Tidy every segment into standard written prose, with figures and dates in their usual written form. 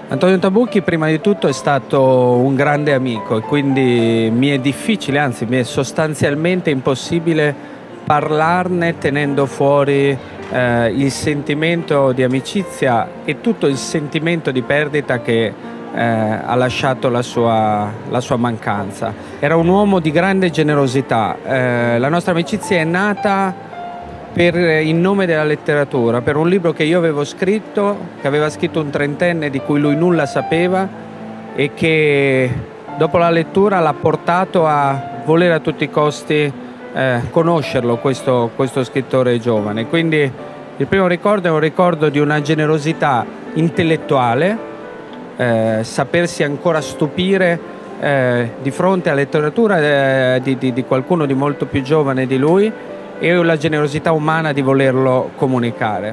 Antonio Tabucchi prima di tutto è stato un grande amico e quindi mi è difficile, anzi mi è sostanzialmente impossibile parlarne tenendo fuori il sentimento di amicizia e tutto il sentimento di perdita che ha lasciato la sua mancanza. Era un uomo di grande generosità, la nostra amicizia è nata in nome della letteratura, per un libro che io avevo scritto, che aveva scritto un trentenne di cui lui nulla sapeva e che dopo la lettura l'ha portato a volere a tutti i costi conoscerlo, questo scrittore giovane. Quindi il primo ricordo è un ricordo di una generosità intellettuale, sapersi ancora stupire di fronte alla letteratura di qualcuno di molto più giovane di lui, e la generosità umana di volerlo comunicare.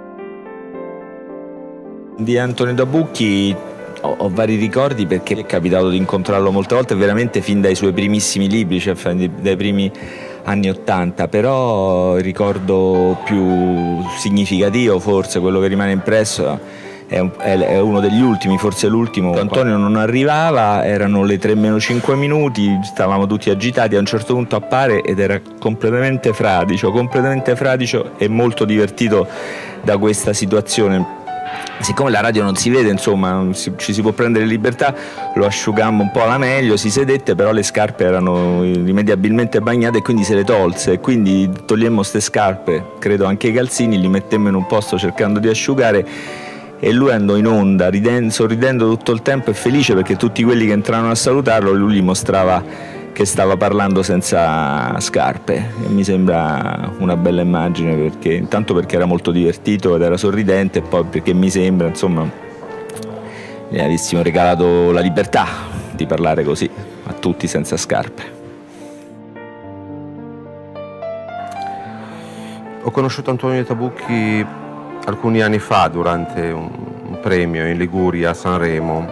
Di Antonio Tabucchi ho vari ricordi, perché è capitato di incontrarlo molte volte, veramente fin dai suoi primissimi libri, cioè dai primi anni '80, però il ricordo più significativo, forse quello che rimane impresso, è uno degli ultimi, forse l'ultimo. Antonio non arrivava, erano le 3:05, stavamo tutti agitati, a un certo punto appare ed era completamente fradicio e molto divertito da questa situazione. Siccome la radio non si vede, insomma, ci si può prendere libertà, lo asciugammo un po' alla meglio, si sedette, però le scarpe erano irrimediabilmente bagnate e quindi se le tolse, e quindi togliemmo queste scarpe, credo anche i calzini, li mettemmo in un posto cercando di asciugare, e lui andò in onda sorridendo tutto il tempo e felice, perché tutti quelli che entravano a salutarlo, lui gli mostrava che stava parlando senza scarpe, e mi sembra una bella immagine, intanto perché era molto divertito ed era sorridente, e poi perché mi sembra, insomma, gli avessimo regalato la libertà di parlare così a tutti senza scarpe. Ho conosciuto Antonio Tabucchi alcuni anni fa durante un premio in Liguria a Sanremo.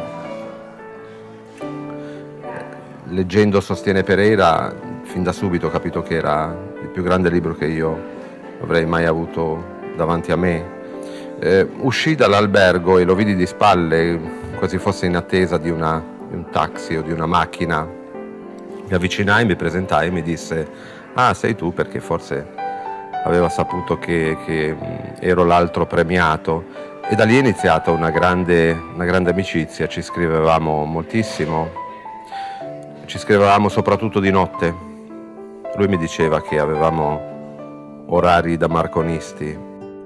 Leggendo Sostiene Pereira, fin da subito ho capito che era il più grande libro che io avrei mai avuto davanti a me. Uscì dall'albergo e lo vidi di spalle, quasi fosse in attesa di un taxi o di una macchina. Mi avvicinai, mi presentai e mi disse: "Ah, sei tu", perché forse aveva saputo che ero l'altro premiato, e da lì è iniziata una grande amicizia. Ci scrivevamo moltissimo, ci scrivevamo soprattutto di notte. Lui mi diceva che avevamo orari da marconisti.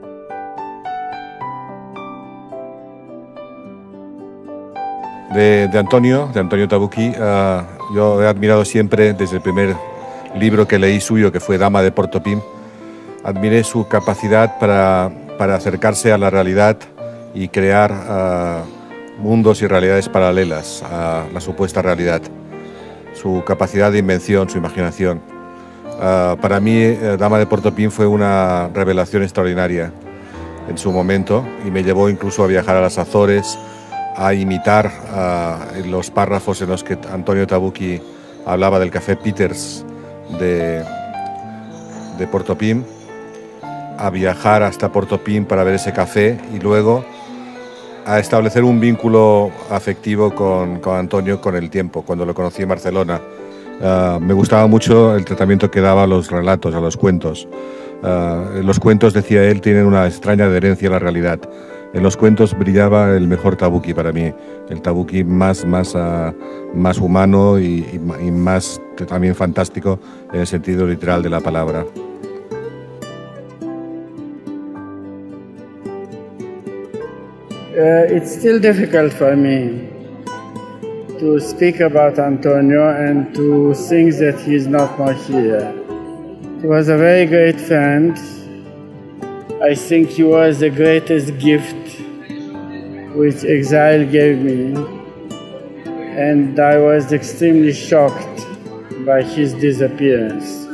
De Antonio Tabucchi, yo he admirado siempre desde el primer libro que leí suyo, que fue Dama de Portopim. Admiré su capacidad para acercarse a la realidad y crear mundos y realidades paralelas a la supuesta realidad. Su capacidad de invención, su imaginación. Para mí, Dama de Portopim fue una revelación extraordinaria en su momento, y me llevó incluso a viajar a las Azores, a imitar los párrafos en los que Antonio Tabucchi hablaba del café Peters de Portopim, a viajar hasta Portopim para ver ese café, y luego a establecer un vínculo afectivo con Antonio con el tiempo, cuando lo conocí en Barcelona. Me gustaba mucho el tratamiento que daba a los relatos, a los cuentos. Los cuentos, decía él, tienen una extraña adherencia a la realidad. En los cuentos brillaba el mejor Tabucchi para mí, el Tabucchi más humano y más también fantástico en el sentido literal de la palabra. It's still difficult for me to speak about Antonio and to think that he's not more here. He was a very great friend. I think he was the greatest gift which exile gave me, and I was extremely shocked by his disappearance.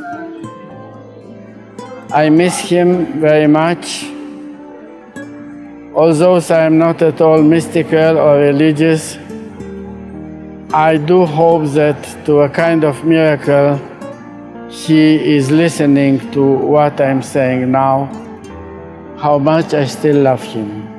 I miss him very much. Although I am not at all mystical or religious, I do hope that, to a kind of miracle, he is listening to what I'm saying now, how much I still love him.